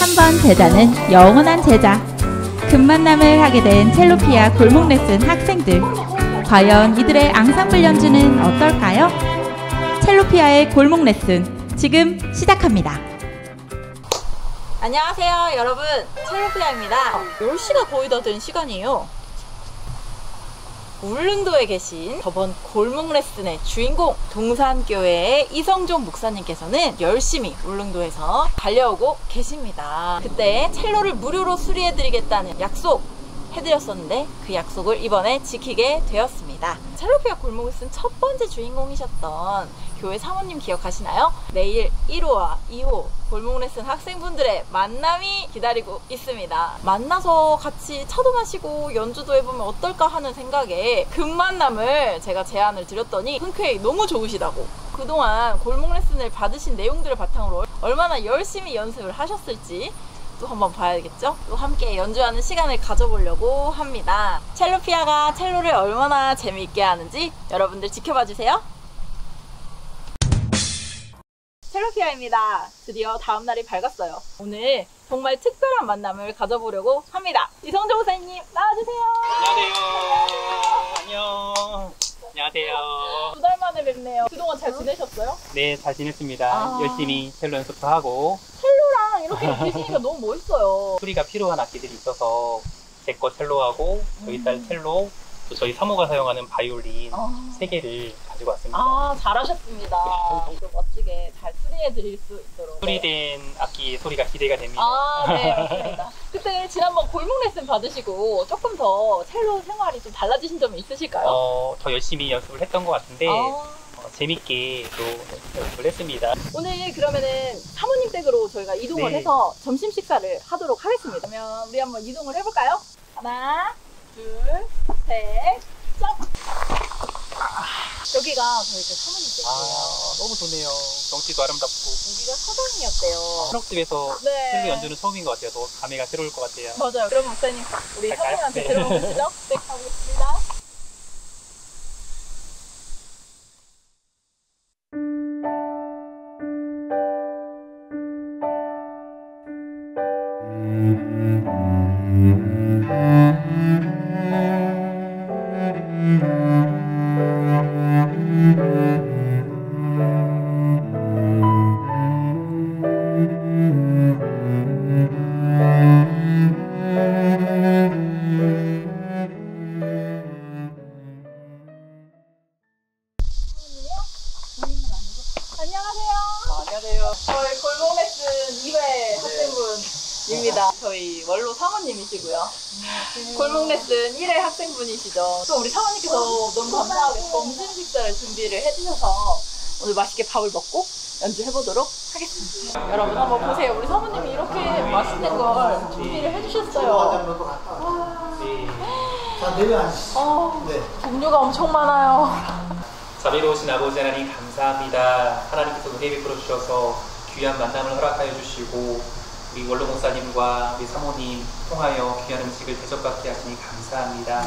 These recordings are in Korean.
한 번 제자는 영원한 제자. 금만남을 하게 된 첼로피아 골목 레슨 학생들. 과연 이들의 앙상블 연주는 어떨까요? 첼로피아의 골목 레슨 지금 시작합니다. 안녕하세요 여러분, 첼로피아입니다. 10시가 거의 다 된 시간이에요. 울릉도에 계신 저번 골목 레슨의 주인공 동산교회의 이성종 목사님께서는 열심히 울릉도에서 달려오고 계십니다. 그때 첼로를 무료로 수리해드리겠다는 약속 해드렸었는데 그 약속을 이번에 지키게 되었습니다. 첼로피아 골목 레슨 첫 번째 주인공이셨던 교회 사모님 기억하시나요? 내일 1호와 2호 골목 레슨 학생분들의 만남이 기다리고 있습니다. 만나서 같이 차도 마시고 연주도 해보면 어떨까 하는 생각에 금만남을 제가 제안을 드렸더니 흔쾌히 너무 좋으시다고, 그동안 골목 레슨을 받으신 내용들을 바탕으로 얼마나 열심히 연습을 하셨을지 또 한번 봐야겠죠? 또 함께 연주하는 시간을 가져보려고 합니다. 첼로피아가 첼로를 얼마나 재미있게 하는지 여러분들 지켜봐 주세요. 첼로피아입니다. 드디어 다음날이 밝았어요. 오늘 정말 특별한 만남을 가져보려고 합니다. 이성종 목사님 나와주세요. 안녕하세요. 안녕. 안녕하세요. 2달 만에 뵙네요. 그동안 잘 지내셨어요? 네, 잘 지냈습니다. 열심히 첼로 연습도 하고. 첼로랑 이렇게 엮이시니까 너무 멋있어요. 소리가 필요한 악기들이 있어서 제 거 첼로하고 저희 딸 첼로, 또 저희 사모가 사용하는 바이올린 3개를 가지고 왔습니다. 아, 잘하셨습니다. 좀 멋지게 잘 수리해드릴 수 있도록. 수리된 악기 소리가 기대가 됩니다. 아, 네, 맞습니다. 그때 지난번 골목 레슨 받으시고 조금 더 첼로 생활이 좀 달라지신 점이 있으실까요? 더 열심히 연습을 했던 것 같은데 재밌게 또 연습을 했습니다. 오늘 그러면은 사모님 댁으로 저희가 이동을 네. 해서 점심 식사를 하도록 하겠습니다. 그러면 우리 한번 이동을 해볼까요? 하나, 둘, 셋, 짠! 여기가 저희 사모님 댁이에요. 너무 좋네요. 경치도 아름답고. 여기가 서당이었대요. 트럭집에서 네. 첼로 연주는 처음인 것 같아요. 더 감회가 새로울 것 같아요. 맞아요. 그럼 목사님, 우리 갈까요? 사모님한테 네. 들어보시죠? 네, 가보겠습니다. 안녕하세요. 저희 골목 레슨 2회 학생분입니다. 저희 원로 사모님이시고요. 골목 레슨 1회 학생분이시죠. 또 우리 사모님께서 너무 감사하게 점심 식사를 준비를 해주셔서 오늘 맛있게 밥을 먹고 연주해보도록 하겠습니다. 여러분 한번 보세요. 우리 사모님이 이렇게 맛있는 걸 준비를 해주셨어요. 자, 내려앉으시죠. 네. 종류가 엄청 많아요. 자비로우신 아버지 하나님 감사합니다. 하나님께서 은혜 베풀어 주셔서 귀한 만남을 허락하여 주시고 우리 원로 목사님과 우리 사모님 통하여 귀한 음식을 대접받게 하시니 감사합니다.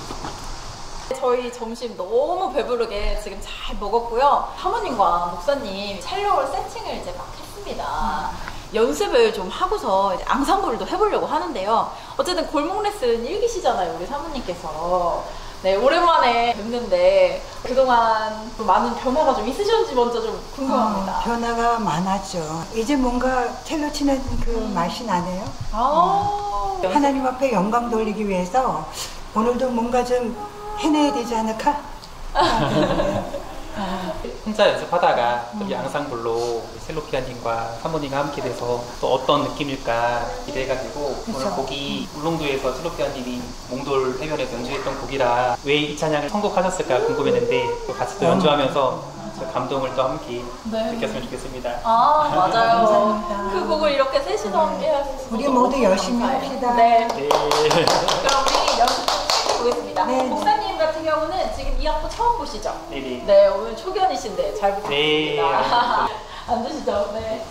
저희 점심 너무 배부르게 지금 잘 먹었고요. 사모님과 목사님 첼로 세팅을 이제 막 했습니다. 연습을 좀 하고서 이제 앙상블도 해보려고 하는데요. 어쨌든 골목 레슨 1기시잖아요, 우리 사모님께서. 네, 오랜만에 뵙는데 그동안 좀 많은 변화가 좀 있으셨는지 먼저 좀 궁금합니다. 변화가 많았죠. 이제 뭔가 첼로 치는 그 맛이 나네요. 하나님 앞에 영광 돌리기 위해서 오늘도 뭔가 좀 해내야 되지 않을까? 혼자 연습하다가 또 앙상블로 첼로피아님과 사모님과 함께 돼서 또 어떤 느낌일까 기대해가지고 오늘 곡이 울릉도에서 첼로피아님이 몽돌 해변에서 연주했던 곡이라 왜 이 찬양을 선곡하셨을까 궁금했는데 또 같이 또 연주하면서 감동을 또 함께 느꼈으면 좋겠습니다. 아, 맞아요. 그 곡을 이렇게 셋이서 함께 하셨어요. 우리 모두 열심히 합시다. 네. 네. 그럼 우리 연습 좀 시작해보겠습니다. 네. 목사님 같은 경우는 지금 이 악보 처음 보시죠? 네네. 네, 오늘 초견이신데 잘 부탁드립니다. 네. 앉으시죠. 네.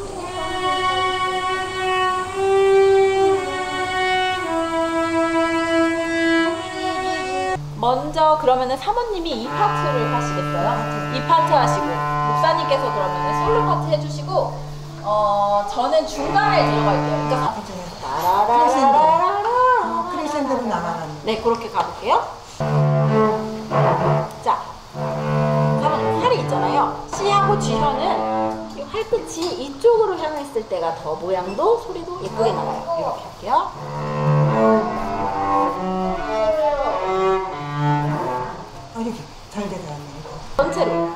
먼저 그러면은 사모님이 이 파트를 하시겠어요? 이 파트 하시고 목사님께서 그러면은 솔로 파트 해주시고 저는 중간에 들어갈게요. 그러니까 크레센도로 나가는. 네, 그렇게 가볼게요. 자, 그러면 활이 있잖아요. C하고 G현은 이 활끝이 이쪽으로 향했을 때가 더 모양도 소리도 예쁘게 나와요. 이렇게 할게요. 이렇게 잘 들어갔네. 전체로.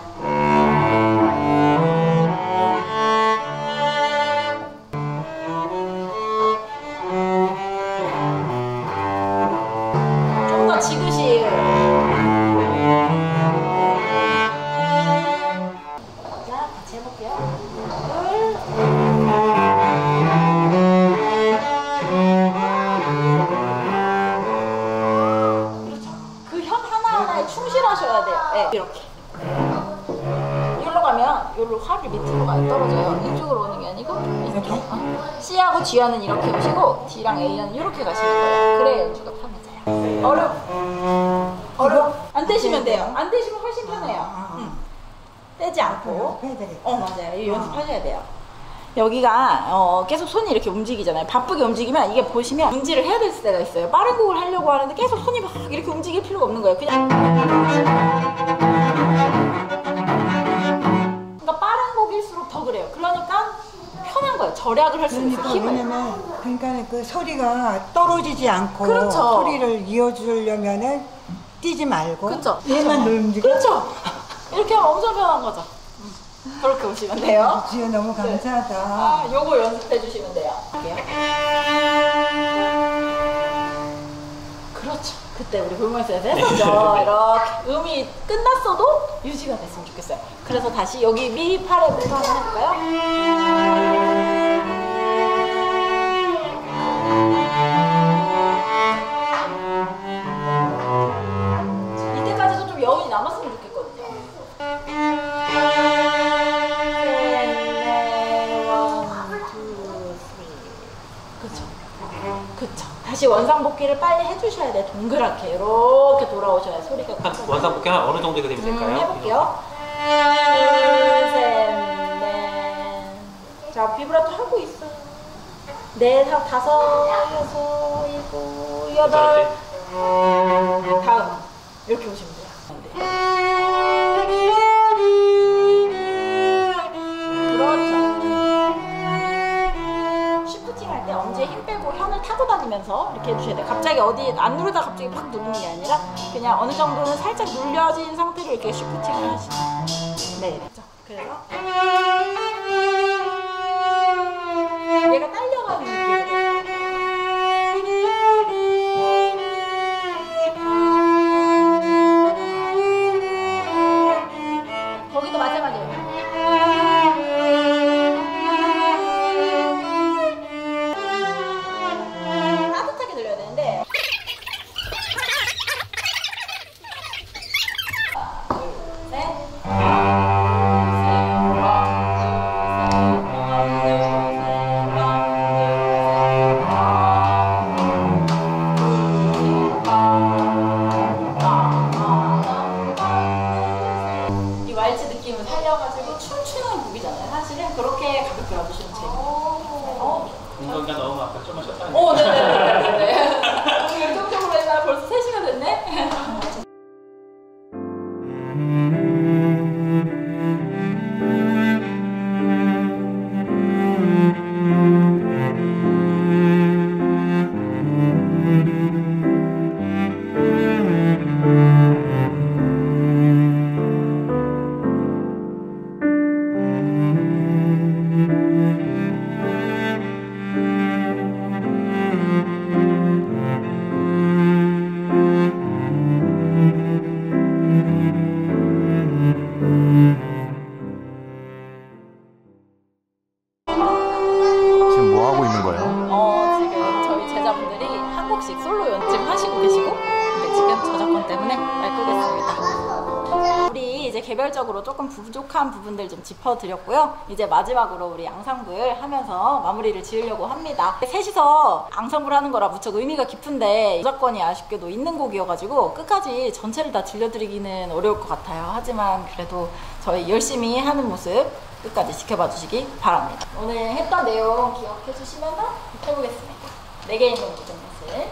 좀 더 지그시. 자, 같이 해볼게요. 그렇죠. 그 현 하나하나에 충실하셔야 돼요. 네, 이렇게. 여기로 가면 여기로 활이 밑으로 떨어져요. 이쪽으로 오는 게 아니고 이렇게. C하고 G현은 이렇게 오시고 D랑 A현은 이렇게 가시는 거예요. 그래야 연주가 편해져요. 어려워. 안 떼시면 돼요. 안 떼시면 훨씬 편해요. 떼지 않고. 맞아요. 이 연습하셔야 돼요. 여기가 계속 손이 이렇게 움직이잖아요. 바쁘게 움직이면 이게 보시면 운지를 해야 될 때가 있어요. 빠른 곡을 하려고 하는데 계속 손이 막 이렇게 움직일 필요가 없는 거예요. 그냥 그러니까 빠른 곡일수록 더 그래요. 그러니까 편한 거예요. 절약을 할 수 있어요. 힘을. 왜냐면 그러니까 그 소리가 떨어지지 않고 그렇죠. 소리를 이어주려면은 뛰지 말고 그렇죠. 얘만 움직여. 그렇죠. 이렇게 하면 엄청 편한 거죠. 그렇게 오시면 돼요. 지효 너무 감사하다. 요거 연습해 주시면 돼요. 할게요. 그렇죠. 그때 우리 골목에서 했었죠. 이렇게 음이 끝났어도 유지가 됐으면 좋겠어요. 그래서 다시 여기 미 팔에 부터 한번 해볼까요? 이때까지도 좀 여운이 남았으면 좋겠거든요. 그쵸. 다시 원상복귀를 빨리 해주셔야 돼. 동그랗게 이렇게 돌아오셔야 소리가. 원상복귀 한 어느 정도 되면 될까요? 해볼게요. 둘, 셋, 넷. 자, 비브라토 하고 있어. 넷, 다섯, 여섯, 일곱, 여덟. 다음 이렇게 오시면 돼요. 엄지에 힘 빼고 현을 타고 다니면서 이렇게 해주셔야 돼요. 갑자기 어디 안 누르다 갑자기 팍 누르는 게 아니라 그냥 어느 정도는 살짝 눌려진 상태로 이렇게 쉬프팅을 하시면. 네, 그렇죠. 그래서 얘가 딸려가는 느낌으로. 거기도 마찬가지예요. 그렇게 가볍게 와주시면 돼요. 운동기가 너무 아까 조금 쉬었다는 네네네. 열정적으로 했나? 벌써 3시간 됐네? 지금 뭐 하고 있는 거예요? 지금 저희 제자분들이 한 곡씩 솔로 연습 하시고 계시고, 근데 지금 저작권 때문에 말 끄겠습니다. 우리 이제 개별적으로 조금 부족한 부분들 좀 짚어드렸고요. 이제 마지막으로 우리 앙상블 하면서 마무리를 지으려고 합니다. 셋이서 앙상블 하는 거라 무척 의미가 깊은데 저작권이 아쉽게도 있는 곡이어가지고 끝까지 전체를 다 들려드리기는 어려울 것 같아요. 하지만 그래도 저희 열심히 하는 모습 끝까지 지켜봐 주시기 바랍니다. 오늘 했던 내용 기억해 주시면서 해보겠습니다. 4개 있는 모든 것을.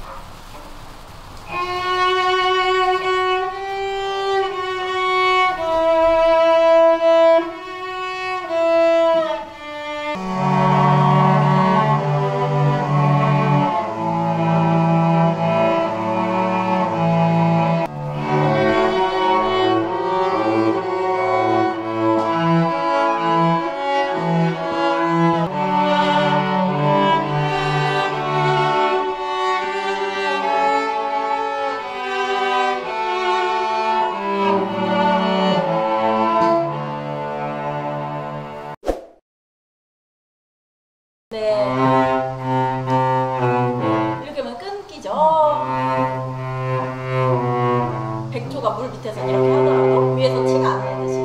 네. 이렇게 하면 끊기죠. 백조가 물 밑에서 이렇게 하더라도 위에서 티가 안 내듯이.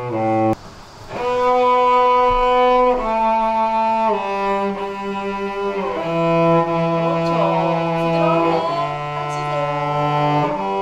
그렇죠. 부드럽게 펼치세요.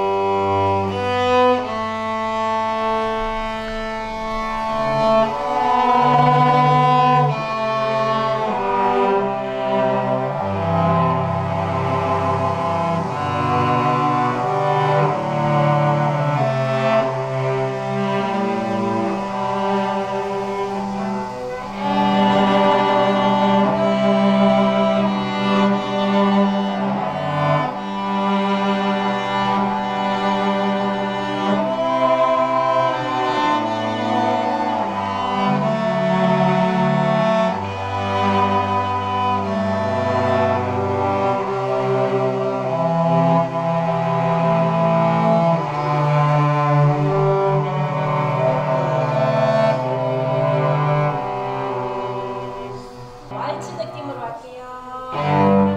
왈츠 느낌으로 할게요.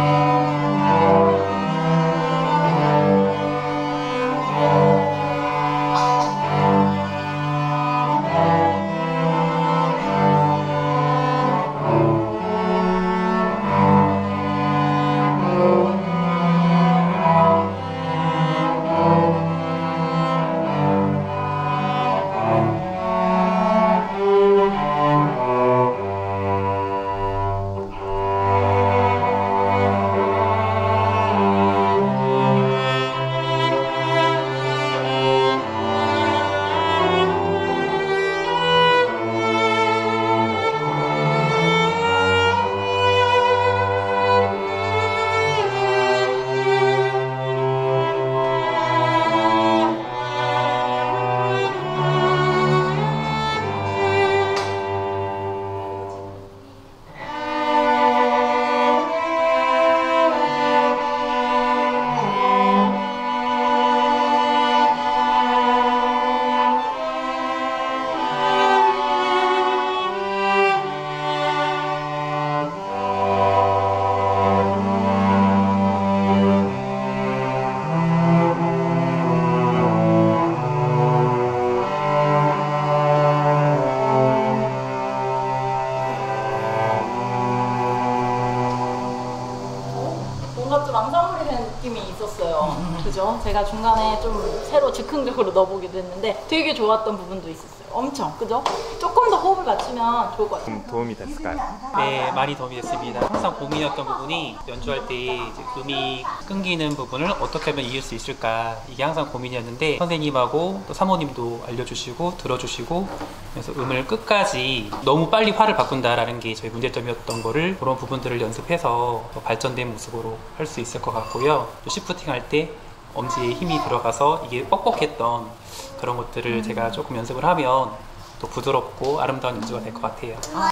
뭔가 좀 앙상블이라는 느낌이 있었어요. 그죠? 제가 중간에 좀 새로 즉흥적으로 넣어보기도 했는데 되게 좋았던 부분도 있었어요. 엄청, 그죠? 조금 더 호흡을 맞추면 좋을 것 같아요. 도움이 됐을까요? 네, 많이 도움이 됐습니다. 항상 고민이었던 부분이 연주할 때 이제 음이 끊기는 부분을 어떻게 하면 이을 수 있을까, 이게 항상 고민이었는데 선생님하고 또 사모님도 알려주시고 들어주시고, 그래서 음을 끝까지 너무 빨리 화를 바꾼다라는 게 저희 문제점이었던 거를, 그런 부분들을 연습해서 더 발전된 모습으로 할 수 있을 것 같고요. 또 시프팅 할 때 엄지에 힘이 들어가서 이게 뻑뻑했던 그런 것들을 제가 조금 연습을 하면 또 부드럽고 아름다운 연주가 될 것 같아요.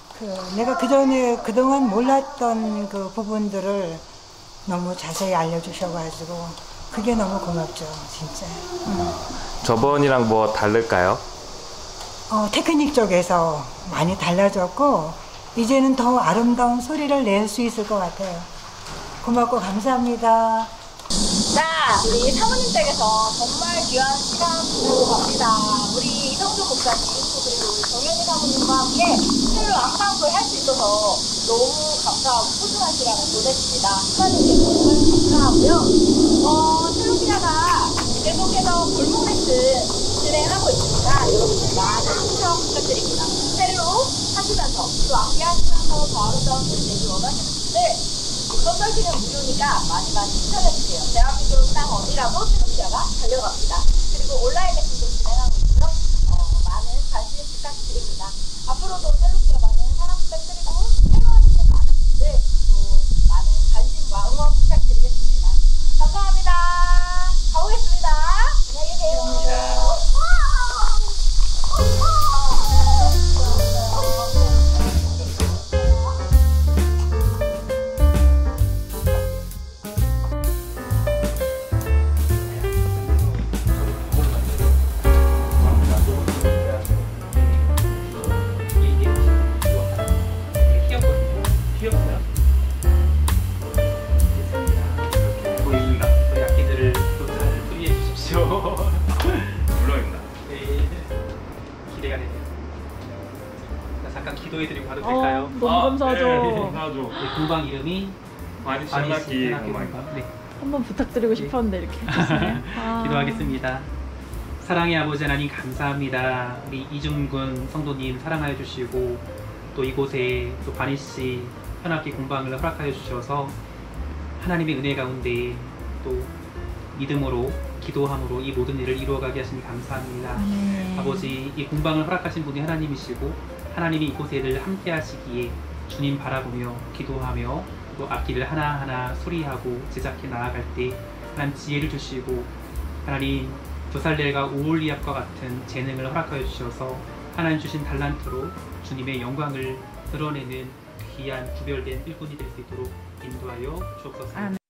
내가 그동안 몰랐던 그 부분들을 너무 자세히 알려주셔가지고 그게 너무 고맙죠, 진짜. 저번이랑 뭐 다를까요? 테크닉 쪽에서 많이 달라졌고 이제는 더 아름다운 소리를 낼 수 있을 것 같아요. 고맙고 감사합니다. 자, 우리 사모님 댁에서 정말 귀한 시간 보내고 갑니다. 우리 이성조 목사님, 그리고 우리 정현희 사모님과 함께 첼로 앙상블 할 수 있어서 너무 감사하고 소중한 시간을 보냈습니다. 하나님께 정말 감사하고요. 첼로피아가 계속해서 골목 레슨 진행하고 있으니까 여러분들 많은 시청 부탁드립니다. 첼로 하시면서 또 악기하시면서 더 아름다운 소리 내기 원하시는 분들 건설비는 무료니까 많이 추천해주세요. 대한민국 땅 어디라도 첼로피아가 달려갑니다. 그리고 온라인 레슨도 진행하고 있고요. 많은 관심 부탁드립니다. 앞으로도 첼로피아 많은 사랑 부탁드리고 첼로하시는 많은 분들 또 많은 관심과 응원 부탁드리겠습니다. 감사합니다. 가보겠습니다. 안녕히 계세요. 보입니다. 저희 악기들을 또 잘 소리해 주십시오. 물론입니다. 네, 기대가 되네요. 자, 잠깐 기도해드리고 가도 될까요? 너무 감사하죠. 네, 감사하죠. 네, 공방 이름이 많이 아니시 시원하기 공방. 네, 한번 부탁드리고 싶었는데 이렇게 해주시네. 기도하겠습니다. 사랑의 아버지 하나님 감사합니다. 우리 이중근 성도님 사랑하여 주시고 또 이곳에 또 바니씨 현악기 공방을 허락하여 주셔서 하나님의 은혜 가운데 또 믿음으로 기도함으로 이 모든 일을 이루어가게 하시니 감사합니다. 아버지 이 공방을 허락하신 분이 하나님이시고 하나님이 이곳에 늘 함께 하시기에 주님 바라보며 기도하며 또 악기를 하나하나 수리하고 제작해 나아갈 때 하나님 지혜를 주시고 하나님 두살렐과 오올리압과 같은 재능을 허락하여 주셔서 하나님 주신 달란트로 주님의 영광을 드러내는 귀한 구별된 일꾼이 될 수 있도록 인도하여 주옵소서.